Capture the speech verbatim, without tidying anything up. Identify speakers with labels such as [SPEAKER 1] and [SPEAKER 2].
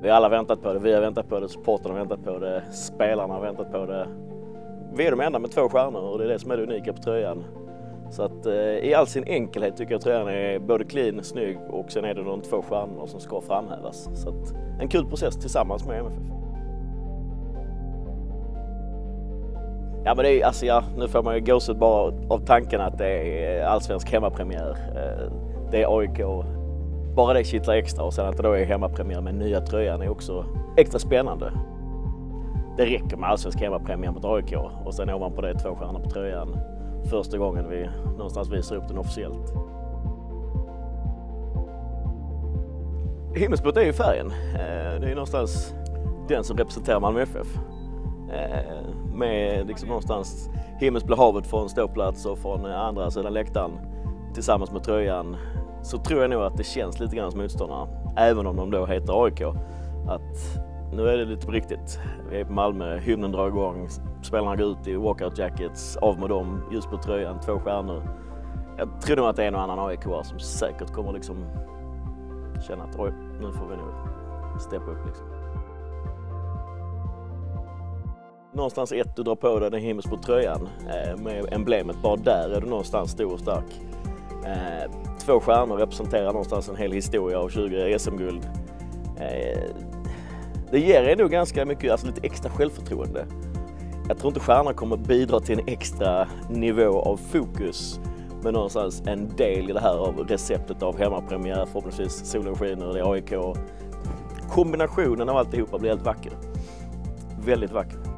[SPEAKER 1] Vi har alla väntat på det, vi har väntat på det, supporterna har väntat på det, spelarna har väntat på det. Vi är de enda med två stjärnor och det är det som är det unika på tröjan. Så att eh, i all sin enkelhet tycker jag tröjan är både clean, snygg och sen är det de två stjärnor som ska framhävas. Så att en kul process tillsammans med M F F. Ja, men det är, alltså, ja, nu får man ju gåshud bara av tanken att det är allsvensk hemmapremiär. Det är A I K. Bara det kittlar extra och sen att det då är hemmapremiär med nya tröjan är också extra spännande. Det räcker med allsvensk hemmapremiär mot A I K och sen ovanpå det två stjärnor på tröjan första gången vi någonstans visar upp den officiellt. Himmelsblått är ju färgen. Det är någonstans den som representerar Malmö F F. Med liksom någonstans himmelsblå havet från ståplats och från andra sidan läktaren tillsammans med tröjan, så tror jag nog att det känns lite grann som motståndarna, även om de då heter A I K, att nu är det lite på riktigt. Vi är på Malmö, hymnen drar igång, spelarna går ut i walkout jackets, av med dem, just på tröjan, två stjärnor. Jag tror nog att det är en och annan A I K som säkert kommer liksom känna att oj, nu får vi nog steppa upp liksom. Någonstans ett, du drar på dig den himmelsblå tröjan eh, med emblemet, bara där är du någonstans stor och stark. Eh, två stjärnor representerar någonstans en hel historia av tjugo S M-guld. Eh, det ger er nog ganska mycket, alltså lite extra självförtroende. Jag tror inte stjärnor kommer bidra till en extra nivå av fokus, men någonstans en del i det här av receptet av hemmapremiär, förhoppningsvis solen skiner, det är A I K. Kombinationen av alltihopa blir helt vacker. Väldigt vacker.